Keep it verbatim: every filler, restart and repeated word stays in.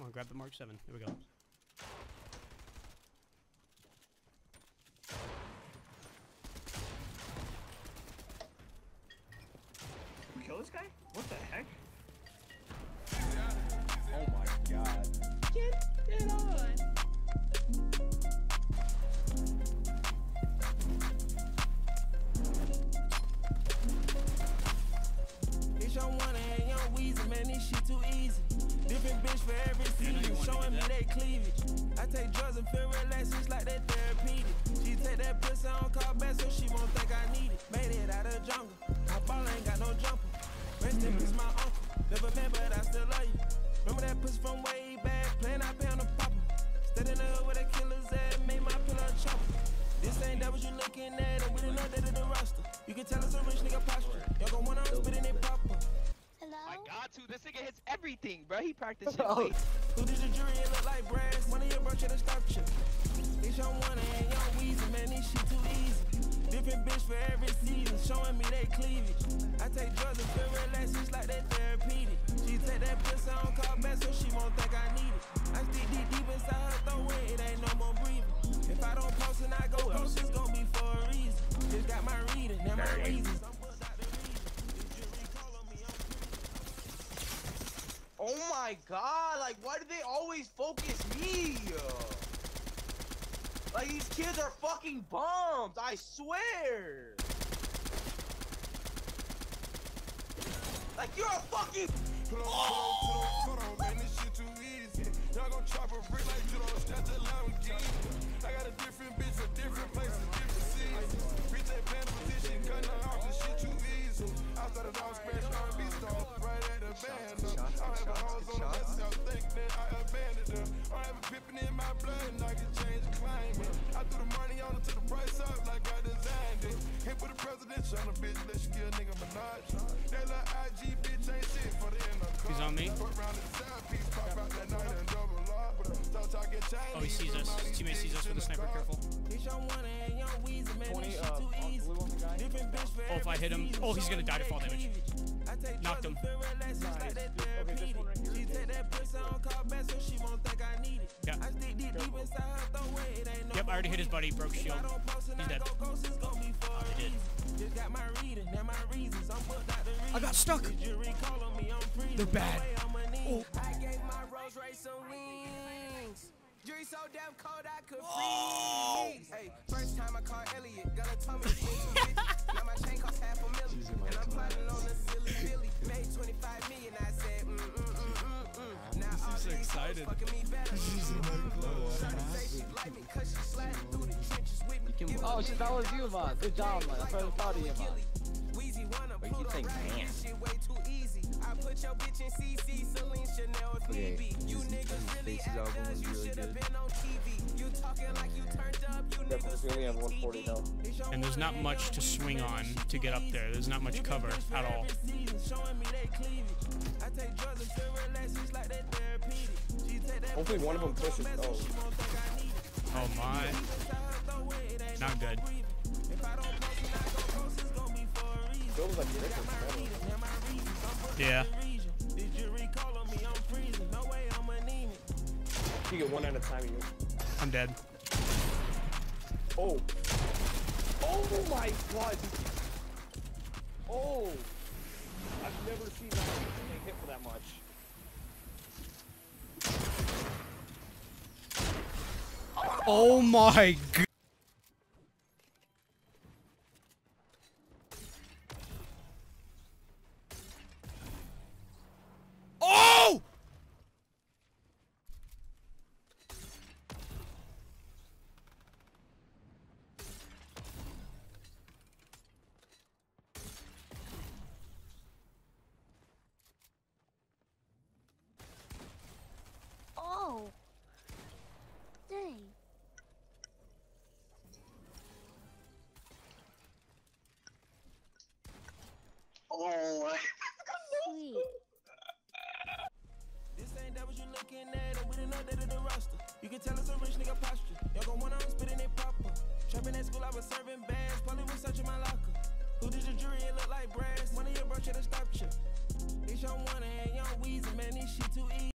on, grab the Mark seven. Here we go. Kill this guy? What the heck? Oh my god. Get it on! It's your one and young Weezy, man, this shit too easy. Different bitch for every season, showing me they cleavage. I take drugs and feel relaxed, it's like that therapeutic. She take that pussy on call back so she won't think I need it. Made it out of the jungle, my ball ain't got no jumper. Rest in peace, my uncle. Never met, but I still love you. Remember that pussy from way back, playing out pound of popper. Stayed in the hood where the killers at, made my pillow chopper. This ain't that what you looking at, and we didn't know that in the roster. You can tell it's a rich nigga posture. Y'all gon' wanna spit in it proper. Hello? I got to. This nigga hits everything, bro. He practiced Oh. shit. Who did the jury? It look like brass. One of your bro should have stopped you. It's your one and young Weezy, man, this shit too easy. Different bitch for every season, showing me they cleavage. I take drugs and feel relaxed, it's like that therapeutic. She take that pussy on call back so she won't think I need it. I stick deep deep inside her throat, it ain't no more breathing. If I don't post and I go post, it's gon' be for a reason. Just got my reading, now my reasons. I'm booked out the reason. The jury call on me, I'm free. Oh my god, like why do they always focus me? Like these kids are fucking bums, I swear. Like you're a fucking Pull on, pull on, pull on, pull on, man, this shit too easy. Y'all gon' chop a brick like you don't start the Lamborghini. I got a different bitch for different places, different seasons. Bitch ain't playing position, cutting her off, this shit too easy. I started off special R and B star, right at the band. I have a hoes on the west side, think that I abandoned them. I have a pippin' in my blood and I can change the climate. I threw the money on it to the price up like I designed it. Hit with the presidential on a bitch, let you kill a nigga Minaj. That little I G bitch ain't shit for the end of the car. He's on me. Oh, he sees us. His teammate sees us with a sniper. Careful. twenty, uh, on blue on the guy. Oh, if I hit him. Oh, he's gonna die to fall damage. Knocked him. Nice. Okay, this one right here. Yeah. Yep, I already hit his buddy. Broke shield. He's dead. Oh, he did. I got stuck. They're bad. Oh. I gave my Rolls Royce some wings. Jury so damn cold I could freeze. Hey, first time I called Elliot, gonna tell me to swing two bitches. Now my chain costs half a million, and I'm plotting on the silly Billy. Made twenty-five million, I said mm mm mm mm mm. Now all so these excited. fucking me better. Shawty say she like me 'cause she sliding through the trenches with me. Give Oh shit, that was you, man. Good job, man. I'm very proud of you, man. Weezy wanna Wait, you Pluto think ride, man? this shit way too easy. I put your bitch in C C, Celine Chanel if need be. You niggas really actors, you should have been on T V. You talking like you turned up, you niggas We only have one forty T V. health. And there's not much to swing on to get up there. There's not much cover at all. Hopefully one of them pushes. Oh, Oh my. Not good. feels like different. Yeah. You get one at a time. You. I'm dead. Oh. Oh my god. Oh. I've never seen that thing hit for that much. Oh my god. Oh! Oh. Dang. Oh. Sweet. This ain't that what you looking at, and we didn't know that in the roster. You can tell it's a rich nigga posture. Y'all gon' wanna spitting it proper. Trapping at school, I was serving bags, probably was searching my locker. Who did your jury? It look like brass. One of your bro should have stopped you. It's your one and young Weezy, man, this shit too easy.